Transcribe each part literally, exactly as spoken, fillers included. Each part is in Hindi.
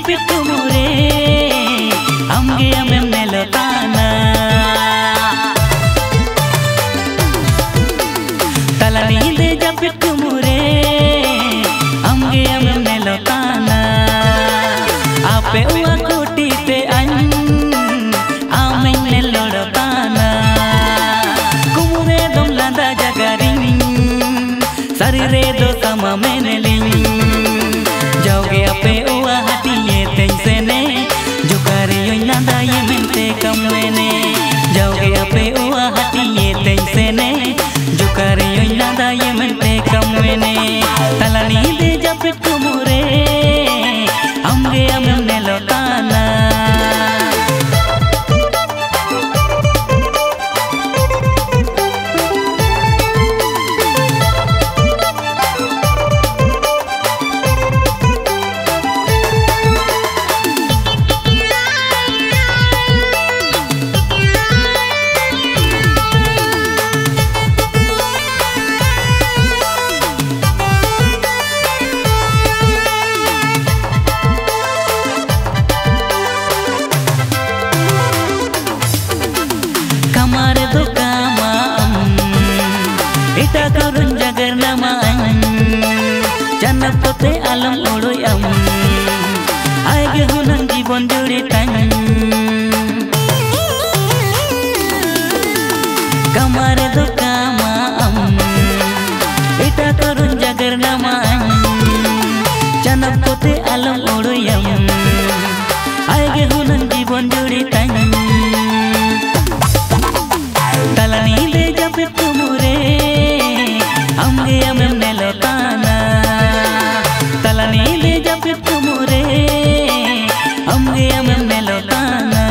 japit kumure amge amem nelotana talani de japit kumure amge amem nelotana ape uwa koti te an amen nelotana kumure dom landa jagaring sarire do sama meneling जाओगे अपे उआ हटिए तैसे ने जो करियो नंदा ये मिलते कम मैंने जाओगे अपे उआ हटिए तैसे ने जो करियो नंदा ये मिलते कम मैंने तलानी दे जपित कुमुरे हमगे हमने नेलोताना kamare do kama ita karun jagar nama janat pote alam oloy am aige hunan jibon juri tan kamare do kama ita karun jagar nama janat pote alam oloy am aige hunan jibon juri tan talani de japit kumure amge amem nelotana talani de japit kumure amge amem nelotana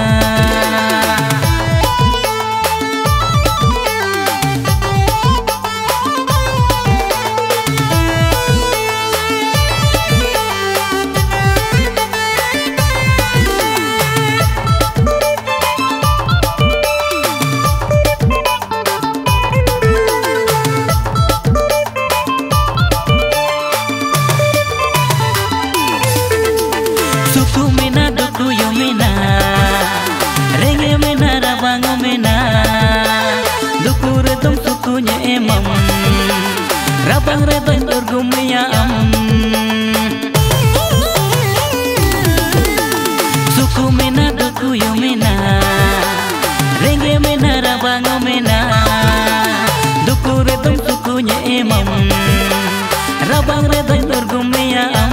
suku mena duku yo mena renge mena rabang mena duku redom sukunya emam rabang redom urgumnya am suku mena duku yo mena renge mena rabang mena duku redom sukunya emam rabang redom urgumnya am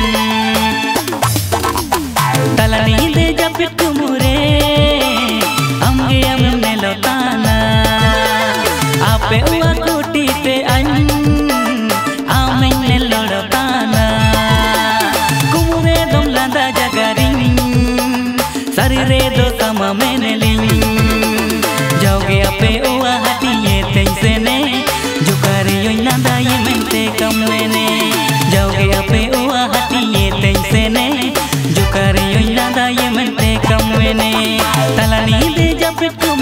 talani de japit kumure amge amem nelotana ape uwa koti te an amen nelotana kumure dom landa jagaring sarire do sama meneling jaoge ape uwa hatiye tैसे ने जो करियो लंदा ये मिलते कम मैंने जाओगे अpe उआ हटिए तैसे ने जो करियो लंदा ये मिलते कम मैंने तलानी दे जपित